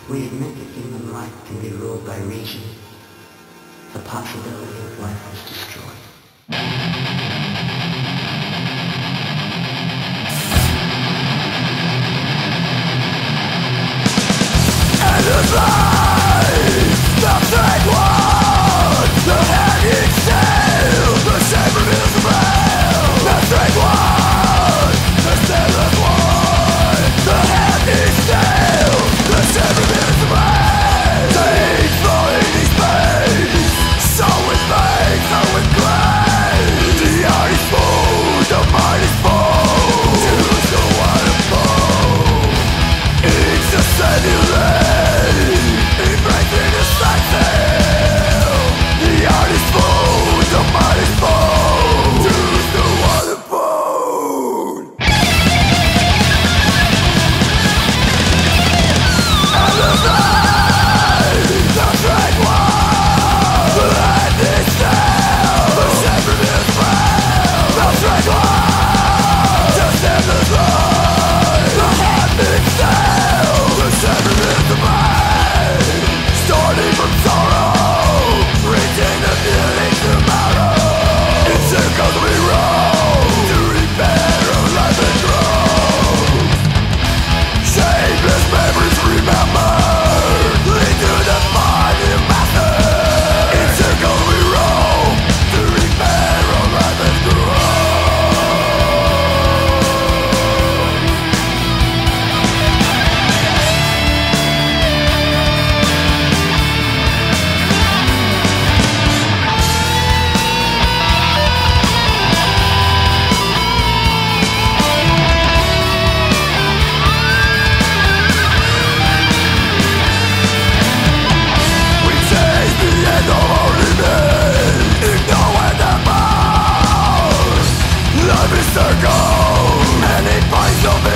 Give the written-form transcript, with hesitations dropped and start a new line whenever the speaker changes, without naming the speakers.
We admit that human life can be ruled by reason. The possibility of life was destroyed. And the life, the threat was the hanging sail, the shape of Israel. The threat was the sailor's war, the hanging sail, the shape of Israel. Things floating in space, so with pain, so with grace. The art is full, the mind is full. Choose the one of both. It's a simulate, embracing the cycle. The art is full, the mind is full. Choose the one of both. And the night, the track one. The hand is down, the shepherd is round. The track one, just in the light. The hand is down, the shepherd is the mind. Starting from sorrow, reaching the beauty tomorrow. In circles we roll, to repair our life and grow. Shapeless memories remembered, lead to the final master. In circles we roll, to repair our life and grow. We chase the end of our limit, ignoring the bound. Life is circle, and it binds of it.